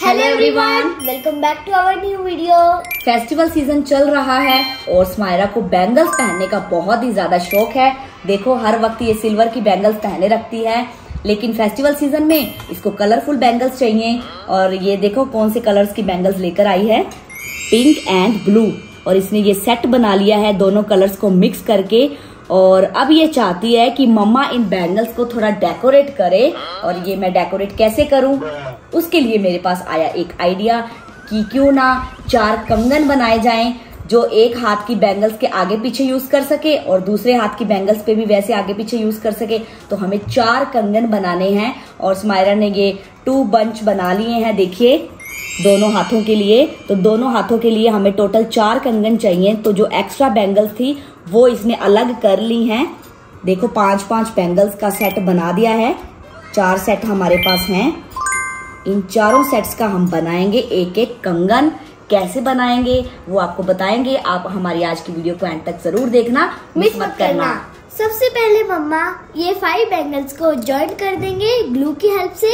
Hello everyone, welcome back to our new video. Festival season चल रहा है और स्मायरा को बैंगल्स पहनने का बहुत ही ज्यादा शौक है। देखो हर वक्त ये सिल्वर की बैंगल्स पहने रखती है, लेकिन फेस्टिवल सीजन में इसको कलरफुल बैंगल्स चाहिए। और ये देखो कौन से कलर्स की बैंगल्स लेकर आई है, पिंक एंड ब्लू। और इसने ये सेट बना लिया है दोनों कलर्स को मिक्स करके। और अब ये चाहती है कि मम्मा इन बैंगल्स को थोड़ा डेकोरेट करे। और ये मैं डेकोरेट कैसे करूं, उसके लिए मेरे पास आया एक आइडिया कि क्यों ना 4 कंगन बनाए जाएं जो एक हाथ की बैंगल्स के आगे पीछे यूज कर सके और दूसरे हाथ की बैंगल्स पे भी वैसे आगे पीछे यूज कर सके। तो हमें 4 कंगन बनाने हैं और स्मायरा ने ये 2 बंच बना लिए हैं, देखिए दोनों हाथों के लिए। तो दोनों हाथों के लिए हमें टोटल 4 कंगन चाहिए। तो जो एक्स्ट्रा बैंगल्स थी वो इसने अलग कर ली हैं। देखो 5-5 बैंगल्स का सेट बना दिया है। 4 सेट हमारे पास हैं। इन चारों सेट्स का हम बनाएंगे एक एक कंगन। कैसे बनाएंगे वो आपको बताएंगे। आप हमारी आज की वीडियो को एंड तक जरूर देखना, मिस मत करना। सबसे पहले मम्मा ये 5 बैंगल्स को जॉइंट कर देंगे ग्लू की हेल्प से।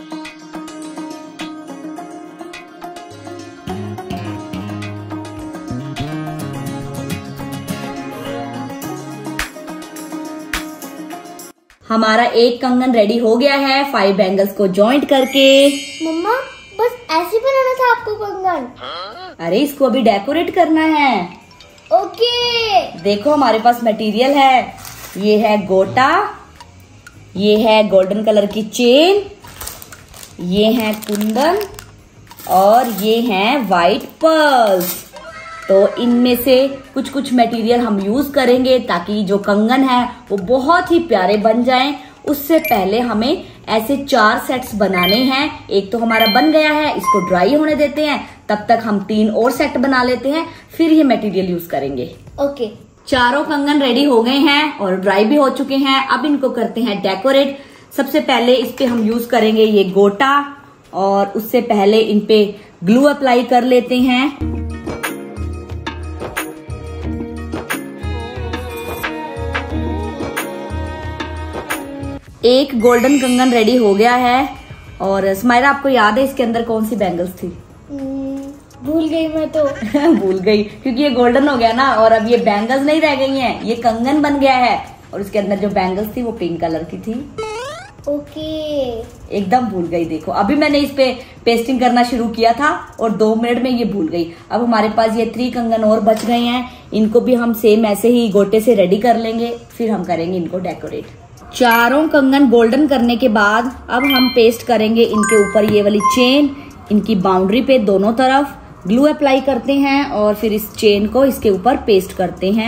हमारा एक कंगन रेडी हो गया है 5 बैंगल्स को जॉइंट करके। मम्मा बस ऐसे बनाना था आपको कंगन? अरे इसको अभी डेकोरेट करना है। ओके। देखो हमारे पास मटेरियल है, ये है गोटा, ये है गोल्डन कलर की चेन, ये है कुंदन और ये है व्हाइट पर्ल्स। तो इनमें से कुछ कुछ मटेरियल हम यूज करेंगे ताकि जो कंगन है वो बहुत ही प्यारे बन जाएं। उससे पहले हमें ऐसे 4 सेट्स बनाने हैं। एक तो हमारा बन गया है, इसको ड्राई होने देते हैं। तब तक हम 3 और सेट बना लेते हैं, फिर ये मटेरियल यूज करेंगे। ओके। चारों कंगन रेडी हो गए हैं और ड्राई भी हो चुके हैं। अब इनको करते हैं डेकोरेट। सबसे पहले इस पे हम यूज करेंगे ये गोटा और उससे पहले इन पे ग्लू अप्लाई कर लेते हैं। एक गोल्डन कंगन रेडी हो गया है। और स्मायरा आपको याद है इसके अंदर कौन सी बैंगल्स थी? भूल गई मैं तो। भूल गई क्योंकि ये गोल्डन हो गया ना और अब ये बैंगल्स नहीं रह गई हैं, ये कंगन बन गया है। और इसके अंदर जो बैंगल्स थी वो पिंक कलर की थी। ओके। एकदम भूल गई। देखो अभी मैंने इस पे पेस्टिंग करना शुरू किया था और 2 मिनट में ये भूल गई। अब हमारे पास ये 3 कंगन और बच गए हैं। इनको भी हम सेम ऐसे ही गोटे से रेडी कर लेंगे, फिर हम करेंगे इनको डेकोरेट। चारों कंगन गोल्डन करने के बाद अब हम पेस्ट करेंगे इनके ऊपर ये वाली चेन। इनकी बाउंड्री पे दोनों तरफ ग्लू अप्लाई करते हैं और फिर इस चेन को इसके ऊपर पेस्ट करते हैं।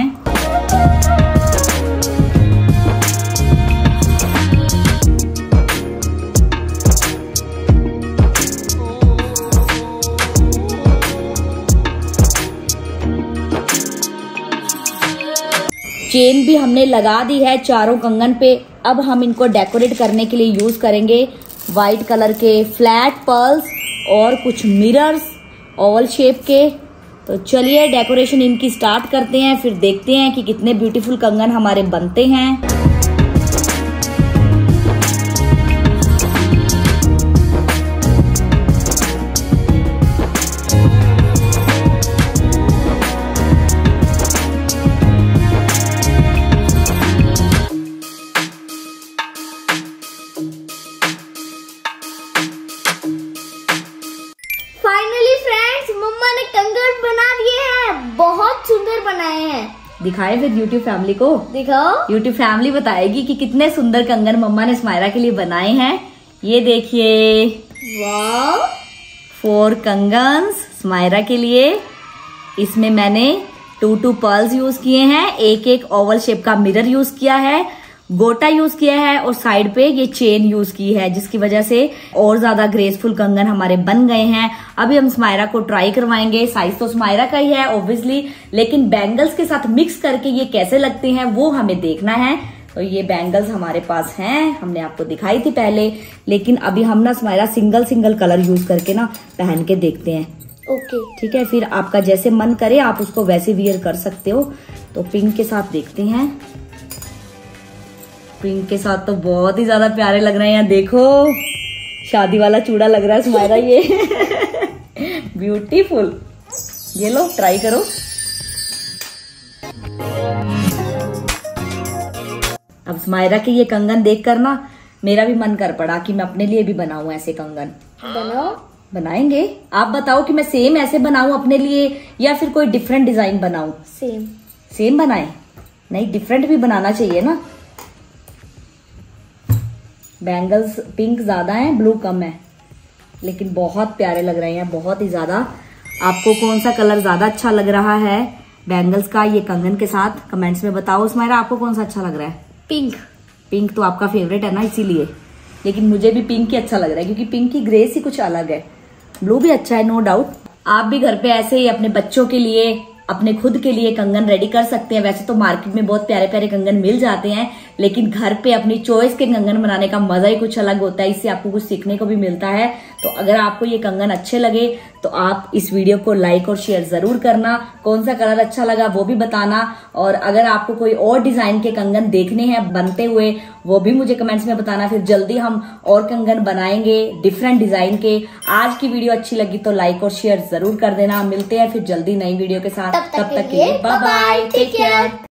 चेन भी हमने लगा दी है चारों कंगन पे। अब हम इनको डेकोरेट करने के लिए यूज करेंगे व्हाइट कलर के फ्लैट पर्ल्स और कुछ मिरर्स ओवल शेप के। तो चलिए डेकोरेशन इनकी स्टार्ट करते हैं, फिर देखते हैं कि कितने ब्यूटीफुल कंगन हमारे बनते हैं। फाइनली फ्रेंड्स मम्मा ने कंगन बना दिए हैं, बहुत सुंदर बनाए हैं। दिखाए फिर यूट्यूब फैमिली को? दिखाओ। यूट्यूब फैमिली बताएगी कि कितने सुंदर कंगन मम्मा ने स्मायरा के लिए बनाए हैं। ये देखिए, वाव, 4 कंगन्स स्मायरा के लिए। इसमें मैंने 2 पर्ल्स यूज किए हैं, एक ओवल शेप का मिरर यूज किया है, गोटा यूज किया है और साइड पे ये चेन यूज की है, जिसकी वजह से और ज्यादा ग्रेसफुल कंगन हमारे बन गए हैं। अभी हम स्मायरा को ट्राई करवाएंगे। साइज तो स्मायरा का ही है ऑब्वियसली, लेकिन बैंगल्स के साथ मिक्स करके ये कैसे लगते हैं वो हमें देखना है। तो ये बैंगल्स हमारे पास हैं, हमने आपको दिखाई थी पहले, लेकिन अभी हम ना स्मायरा सिंगल कलर यूज करके ना पहन के देखते हैं। ओके ठीक है, फिर आपका जैसे मन करे आप उसको वैसे वियर कर सकते हो। तो पिंक के साथ देखते हैं। पिंक के साथ तो बहुत ही ज्यादा प्यारे लग रहे हैं। देखो शादी वाला चूड़ा लग रहा है सुमायरा ये। ब्यूटीफुल। ये लो ट्राई करो। अब सुमायरा के ये कंगन देख कर ना मेरा भी मन कर पड़ा कि मैं अपने लिए भी बनाऊं ऐसे कंगन। बनाओ। बनाएंगे। आप बताओ कि मैं सेम ऐसे बनाऊं अपने लिए या फिर कोई डिफरेंट डिजाइन बनाऊं? सेम। सेम बनाए? नहीं, डिफरेंट भी बनाना चाहिए ना। बैंगल्स पिंक ज्यादा हैं, ब्लू कम है, लेकिन बहुत प्यारे लग रहे हैं, बहुत ही ज्यादा। आपको कौन सा कलर ज्यादा अच्छा लग रहा है बैंगल्स का ये कंगन के साथ कमेंट्स में बताओ। सुमायरा आपको कौन सा अच्छा लग रहा है? पिंक। पिंक तो आपका फेवरेट है ना, इसीलिए। लेकिन मुझे भी पिंक ही अच्छा लग रहा है क्योंकि पिंक की ग्रेस ही कुछ अलग है। ब्लू भी अच्छा है, नो डाउट। आप भी घर पे ऐसे ही अपने बच्चों के लिए, अपने खुद के लिए कंगन रेडी कर सकते हैं। वैसे तो मार्केट में बहुत प्यारे प्यारे कंगन मिल जाते हैं, लेकिन घर पे अपनी चॉइस के कंगन बनाने का मजा ही कुछ अलग होता है। इससे आपको कुछ सीखने को भी मिलता है। तो अगर आपको ये कंगन अच्छे लगे तो आप इस वीडियो को लाइक और शेयर जरूर करना। कौन सा कलर अच्छा लगा वो भी बताना। और अगर आपको कोई और डिजाइन के कंगन देखने हैं बनते हुए, वो भी मुझे कमेंट्स में बताना। फिर जल्दी हम और कंगन बनाएंगे डिफरेंट डिजाइन के। आज की वीडियो अच्छी लगी तो लाइक और शेयर जरूर कर देना। मिलते हैं फिर जल्दी नई वीडियो के साथ। तब तक के लिए बाय बाय, टेक केयर।